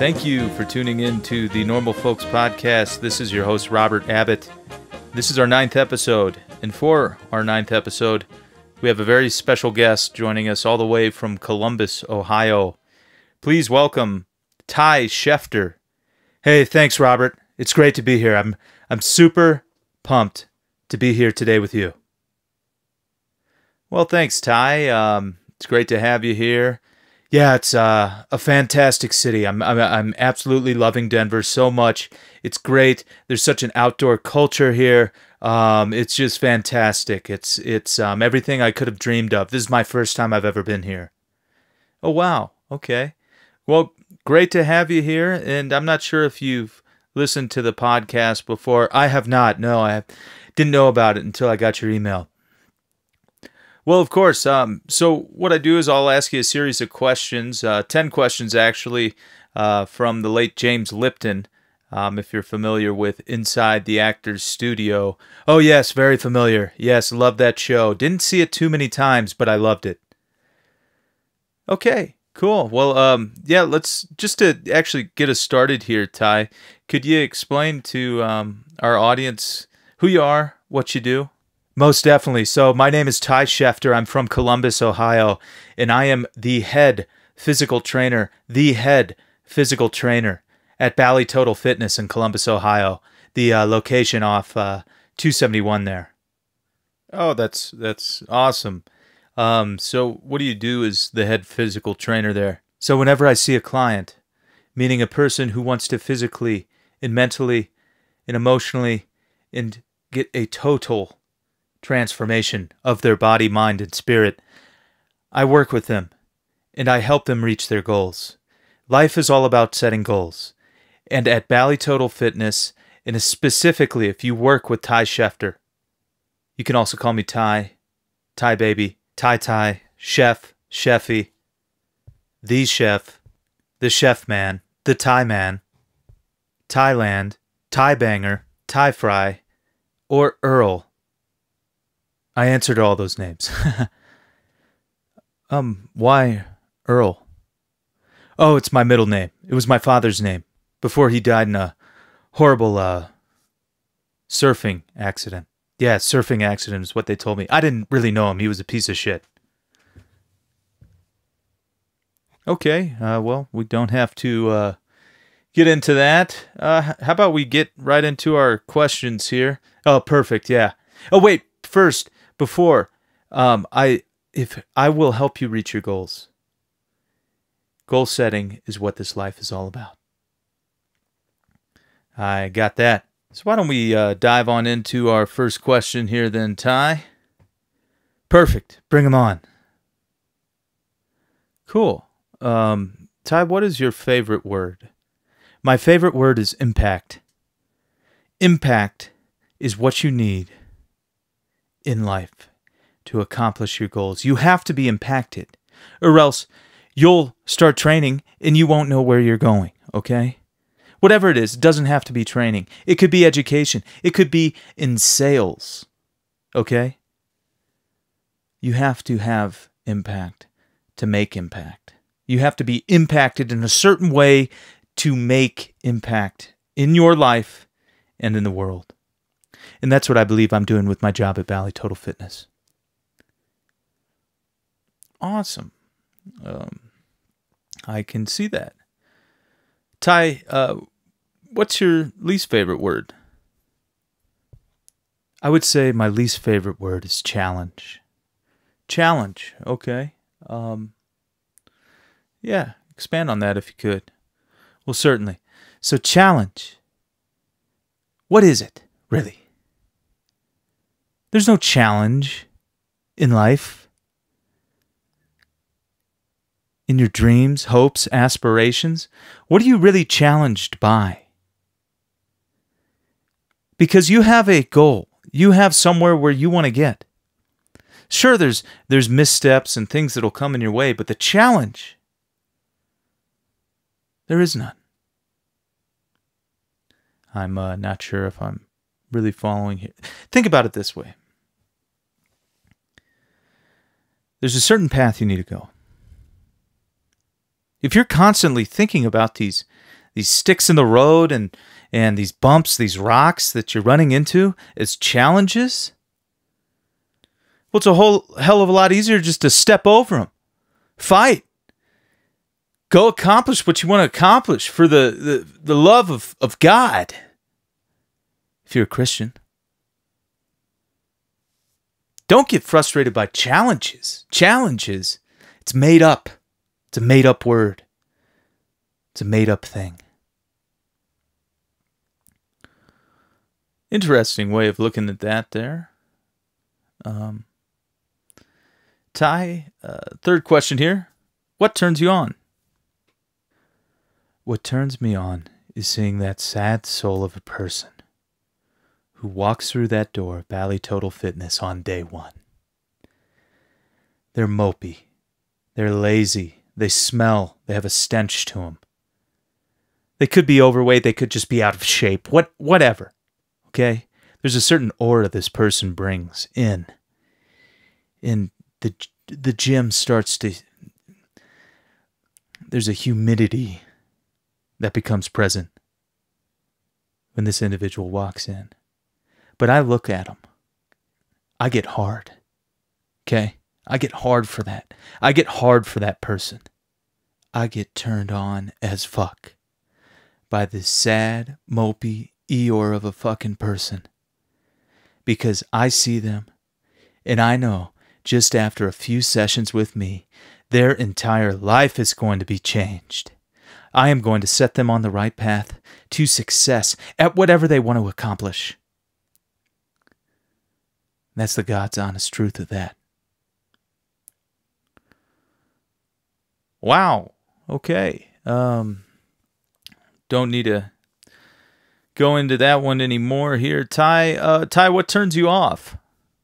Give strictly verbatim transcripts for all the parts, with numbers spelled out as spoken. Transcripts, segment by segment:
Thank you for tuning in to the Normal Folks Podcast. This is your host, Robert Abbott. This is our ninth episode, and for our ninth episode, we have a very special guest joining us all the way from Columbus, Ohio. Please welcome Ty Schefter. Hey, thanks, Robert. It's great to be here. I'm I'm super pumped to be here today with you. Well, thanks, Ty. Um, it's great to have you here. Yeah, it's uh, a fantastic city. I'm, I'm I'm absolutely loving Denver so much. It's great. There's such an outdoor culture here. Um, it's just fantastic. It's it's um, everything I could have dreamed of. This is my first time I've ever been here. Oh, wow. Okay. Well, great to have you here. And I'm not sure if you've listened to the podcast before. I have not. No, I didn't know about it until I got your email. Well, of course. Um, so what I do is I'll ask you a series of questions, uh, ten questions actually, uh, from the late James Lipton, um, if you're familiar with Inside the Actor's Studio. Oh, yes, very familiar. Yes, love that show. Didn't see it too many times, but I loved it. Okay, cool. Well, um, yeah, let's, just to actually get us started here, Ty, could you explain to um, our audience who you are, what you do? Most definitely. So my name is Ty Schefter. I'm from Columbus, Ohio, and I am the head physical trainer, the head physical trainer at Bally Total Fitness in Columbus, Ohio, the uh, location off uh, two seventy-one there. Oh, that's that's awesome. Um, so what do you do as the head physical trainer there? So whenever I see a client, meaning a person who wants to physically and mentally and emotionally and get a total transformation of their body, mind, and spirit, I work with them and I help them reach their goals. Life is all about setting goals. And at Bally Total Fitness, and specifically if you work with Ty Schefter, you can also call me Ty, Ty Baby, Ty Ty, Chef, Chefy, the Chef, the Chef Man, the Ty Man, Thailand, Ty Banger, Ty Fry, or Earl. I answered all those names. um, why Earl? Oh, it's my middle name. It was my father's name before he died in a horrible uh, surfing accident. Yeah, surfing accident is what they told me. I didn't really know him. He was a piece of shit. Okay, uh, well, we don't have to uh, get into that. Uh, how about we get right into our questions here? Oh, perfect, yeah. Oh, wait, first... Before, um, I if I will help you reach your goals. Goal setting is what this life is all about. I got that. So why don't we uh, dive on into our first question here then, Ty? Perfect. Bring them on. Cool. Um, Ty, what is your favorite word? My favorite word is impact. Impact is what you need in life to accomplish your goals. You have to be impacted, or else you'll start training and you won't know where you're going, okay? Whatever it is, it doesn't have to be training. It could be education. It could be in sales, okay? You have to have impact to make impact. You have to be impacted in a certain way to make impact in your life and in the world. And that's what I believe I'm doing with my job at Bally Total Fitness. Awesome. Um, I can see that. Ty, uh, what's your least favorite word? I would say my least favorite word is challenge. Challenge, okay. Um, yeah, expand on that if you could. Well, certainly. So challenge. What is it, really? There's no challenge in life. In your dreams, hopes, aspirations. What are you really challenged by? Because you have a goal. You have somewhere where you want to get. Sure, there's there's missteps and things that'll come in your way, but the challenge, there is none. I'm uh, not sure if I'm really following here. Think about it this way. There's a certain path you need to go. If you're constantly thinking about these these sticks in the road and and these bumps, these rocks that you're running into as challenges, well, it's a whole hell of a lot easier just to step over them. Fight. Go accomplish what you want to accomplish for the, the, the love of, of God. If you're a Christian. Don't get frustrated by challenges. Challenges. It's made up. It's a made up word. It's a made up thing. Interesting way of looking at that there. Um, Ty, uh, third question here. What turns you on? What turns me on is seeing that sad soul of a person who walks through that door of Bally Total Fitness on day one. They're mopey. They're lazy. They smell. They have a stench to them. They could be overweight. They could just be out of shape. What, whatever. Okay? There's a certain aura this person brings in. And the, the gym starts to... There's a humidity that becomes present when this individual walks in. But I look at them. I get hard. Okay? I get hard for that. I get hard for that person. I get turned on as fuck by this sad, mopey Eeyore of a fucking person. Because I see them, and I know just after a few sessions with me, their entire life is going to be changed. I am going to set them on the right path to success at whatever they want to accomplish. That's the God's honest truth of that. Wow. Okay. Um, don't need to go into that one anymore here. Ty, uh, Ty, what turns you off?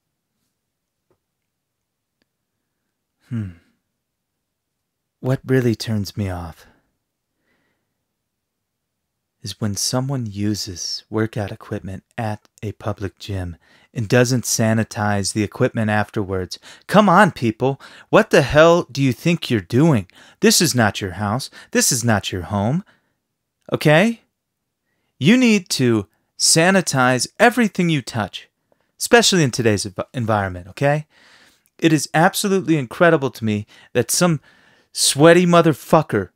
Hmm. What really turns me off is when someone uses workout equipment at a public gym and doesn't sanitize the equipment afterwards. Come on, people. What the hell do you think you're doing? This is not your house. This is not your home. Okay? You need to sanitize everything you touch, especially in today's environment, okay? It is absolutely incredible to me that some sweaty motherfucker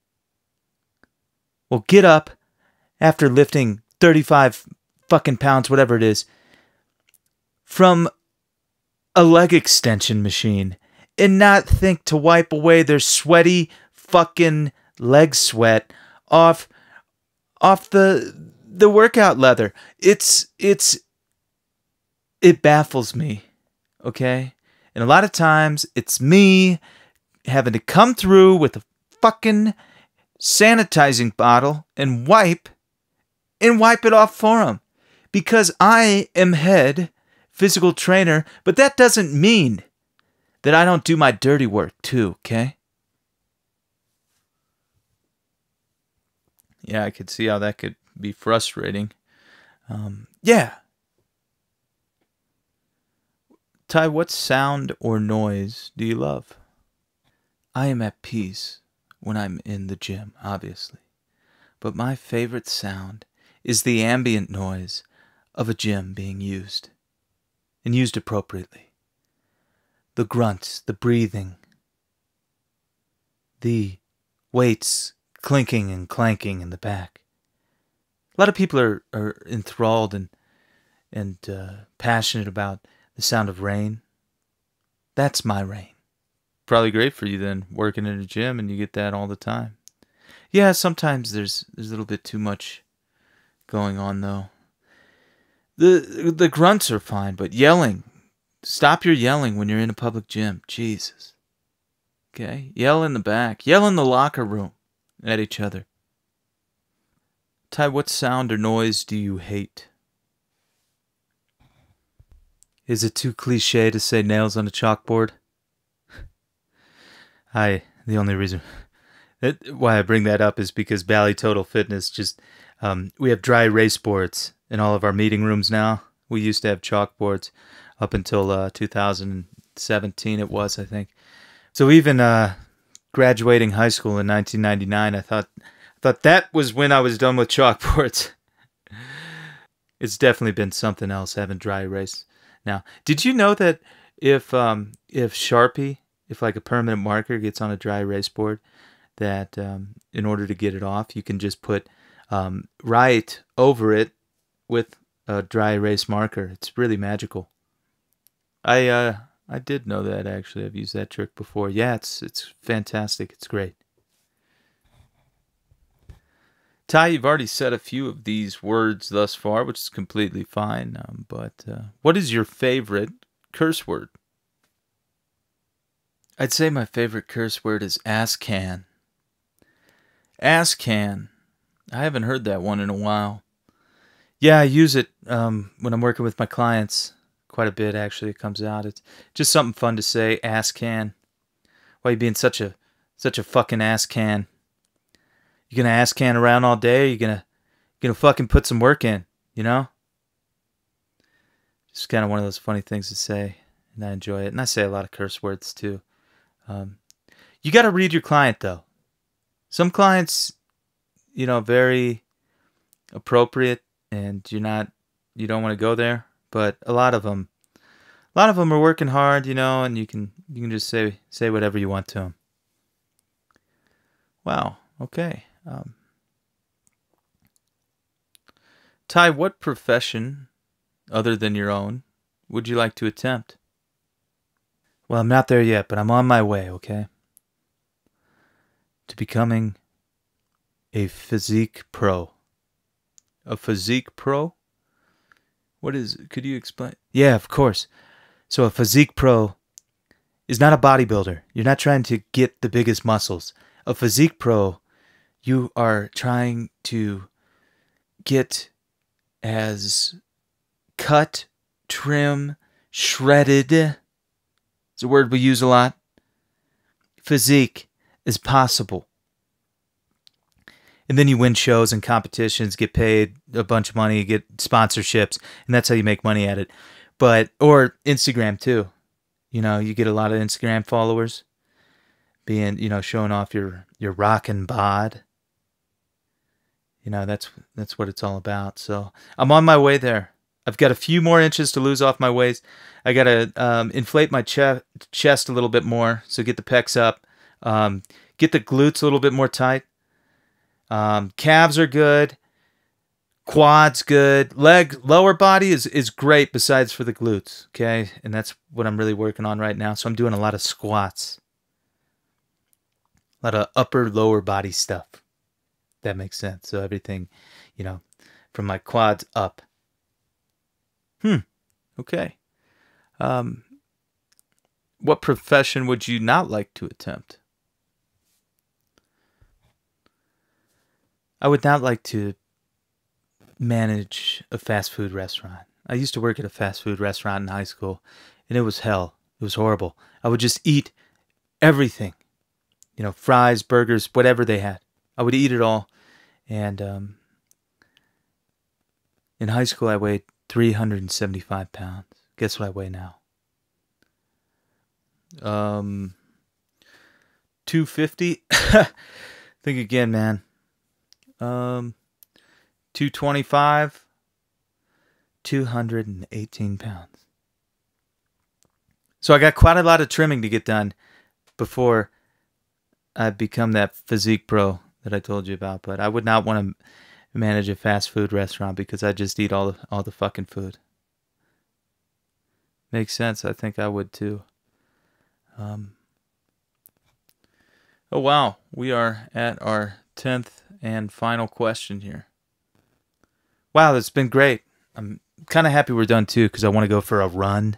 will get up after lifting thirty-five fucking pounds, whatever it is, from a leg extension machine and not think to wipe away their sweaty fucking leg sweat off off the the workout leather. It's it's it baffles me, okay? And a lot of times it's me having to come through with a fucking sanitizing bottle and wipe and wipe it off for them. Because I am head physical trainer, but that doesn't mean that I don't do my dirty work too, okay? Yeah, I could see how that could be frustrating. Um, yeah. Ty, what sound or noise do you love? I am at peace when I'm in the gym, obviously. But my favorite sound is the ambient noise of a gym being used, and used appropriately. The grunts, the breathing, the weights clinking and clanking in the back. A lot of people are, are enthralled and, and uh, passionate about the sound of rain. That's my rain. Probably great for you then, working in a gym and you get that all the time. Yeah, sometimes there's there's a little bit too much going on though. The the grunts are fine, but yelling. Stop your yelling when you're in a public gym. Jesus. Okay? Yell in the back. Yell in the locker room at each other. Ty, what sound or noise do you hate? Is it too cliche to say nails on a chalkboard? I, the only reason that, why I bring that up is because Bally Total Fitness just, um, we have dry erase boards in all of our meeting rooms now. We used to have chalkboards up until uh, two thousand seventeen it was, I think. So even uh, graduating high school in nineteen ninety-nine, I thought Thought that was when I was done with chalkboards. It's definitely been something else having dry erase. Now, did you know that if um, if Sharpie, if like a permanent marker gets on a dry erase board, that um, in order to get it off, you can just put um, write over it with a dry erase marker. It's really magical. I uh, I did know that actually. I've used that trick before. Yeah, it's it's fantastic. It's great. Ty, you've already said a few of these words thus far, which is completely fine. Um, but uh, what is your favorite curse word? I'd say my favorite curse word is ass can. Ass can. I haven't heard that one in a while. Yeah, I use it um, when I'm working with my clients quite a bit, actually. It comes out. It's just something fun to say, ass can. Why you being such a such a fucking ass can? You gonna ass can around all day? Or you gonna gonna fucking put some work in? You know? Just kind of one of those funny things to say, and I enjoy it. And I say a lot of curse words too. Um, you got to read your client though. Some clients, you know, very appropriate, and you're not, you don't want to go there. But a lot of them, a lot of them are working hard, you know, and you can you can just say say whatever you want to them. Wow. Okay. Um, Ty, what profession, other than your own, would you like to attempt? Well, I'm not there yet, but I'm on my way, okay? To becoming a physique pro. A physique pro? What is, could you explain? Yeah, of course. So a physique pro is not a bodybuilder. You're not trying to get the biggest muscles. A physique pro, you are trying to get as cut, trim, shredded, it's a word we use a lot, physique as possible. And then you win shows and competitions, get paid a bunch of money, get sponsorships, and that's how you make money at it. But, or Instagram too. You know, you get a lot of Instagram followers being, you know, showing off your, your rockin' bod. You know, that's that's what it's all about. So I'm on my way there. I've got a few more inches to lose off my waist. I got to um, inflate my che chest a little bit more, so get the pecs up. Um, get the glutes a little bit more tight. Um, calves are good. Quads good. Leg, lower body is, is great besides for the glutes, okay? And that's what I'm really working on right now. So I'm doing a lot of squats. A lot of upper, lower body stuff. That makes sense. So everything, you know, from my quads up. Hmm. Okay. Um, what profession would you not like to attempt? I would not like to manage a fast food restaurant. I used to work at a fast food restaurant in high school, and it was hell. It was horrible. I would just eat everything. You know, fries, burgers, whatever they had. I would eat it all. And um, in high school, I weighed three hundred seventy-five pounds. Guess what I weigh now? Um, two fifty. Think again, man. Um, two twenty-five. two hundred eighteen pounds. So I got quite a lot of trimming to get done before I become that physique pro that I told you about. But I would not want to manage a fast food restaurant because I just eat all the, all the fucking food. Makes sense. I think I would too. Um, oh, wow. We are at our tenth and final question here. Wow, that's been great. I'm kind of happy we're done too because I want to go for a run.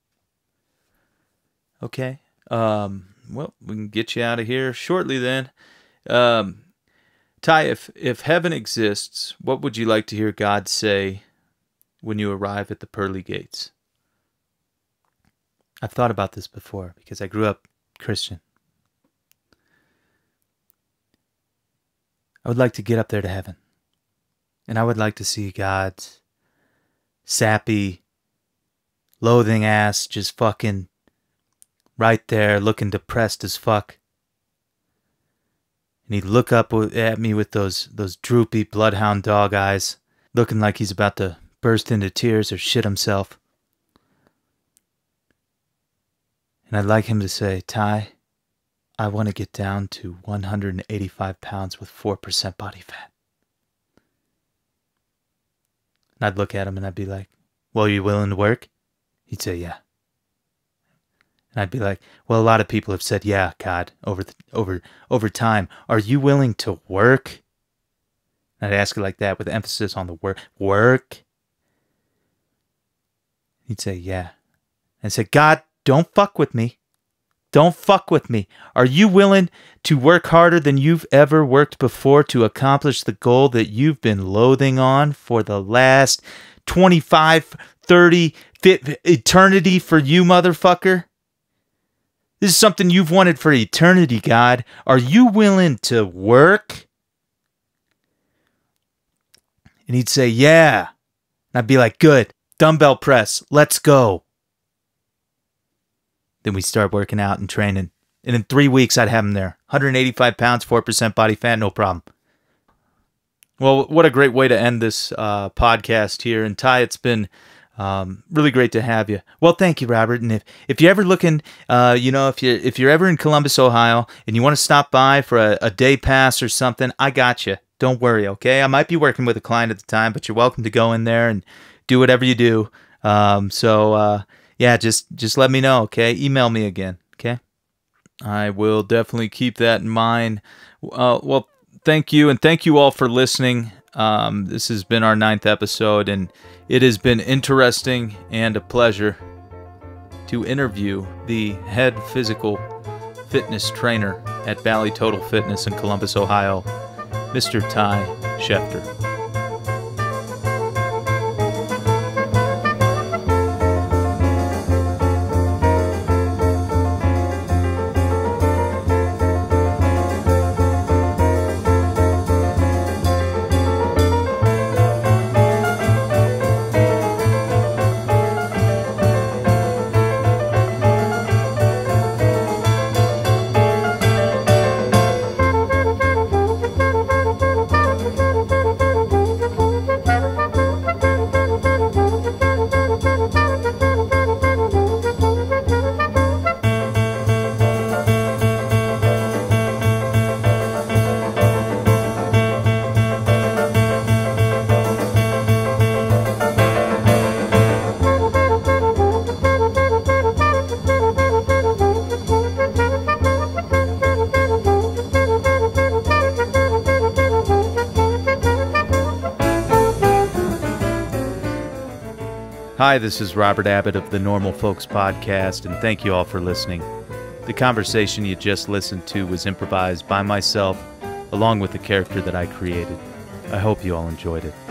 Okay. Um, well, we can get you out of here shortly then. Um, Ty, if, if heaven exists, what would you like to hear God say when you arrive at the pearly gates? I've thought about this before because I grew up Christian. I would like to get up there to heaven. And I would like to see God's sappy, loathing ass just fucking right there looking depressed as fuck. And he'd look up at me with those those droopy bloodhound dog eyes, looking like he's about to burst into tears or shit himself. And I'd like him to say, Ty, I want to get down to one hundred eighty-five pounds with four percent body fat. And I'd look at him and I'd be like, well, are you willing to work? He'd say, yeah. And I'd be like, well, a lot of people have said, yeah, God, over the, over over time. Are you willing to work? And I'd ask it like that with emphasis on the word, work. He'd say, yeah. And I'd say, God, don't fuck with me. Don't fuck with me. Are you willing to work harder than you've ever worked before to accomplish the goal that you've been loathing on for the last twenty-five, thirty, fit eternity for you, motherfucker? This is something you've wanted for eternity, God. Are you willing to work? And he'd say, yeah. And I'd be like, good. Dumbbell press. Let's go. Then we start working out and training. And in three weeks, I'd have him there. one hundred eighty-five pounds, four percent body fat, no problem. Well, what a great way to end this uh, podcast here. And Ty, it's been um, really great to have you. Well, thank you, Robert. And if, if you're ever looking, uh, you know, if you're, if you're ever in Columbus, Ohio, and you want to stop by for a, a day pass or something, I got you. Don't worry, okay? I might be working with a client at the time, but you're welcome to go in there and do whatever you do. Um, so, uh, yeah, just just let me know, okay? Email me again, okay? I will definitely keep that in mind. Uh, well, thank you, and thank you all for listening. Um, this has been our ninth episode, and it has been interesting and a pleasure to interview the head physical fitness trainer at Bally Total Fitness in Columbus, Ohio, Mister Ty Schefter. Hi, this is Robert Abbott of the Normal Folks Podcast, and thank you all for listening. The conversation you just listened to was improvised by myself, along with the character that I created. I hope you all enjoyed it.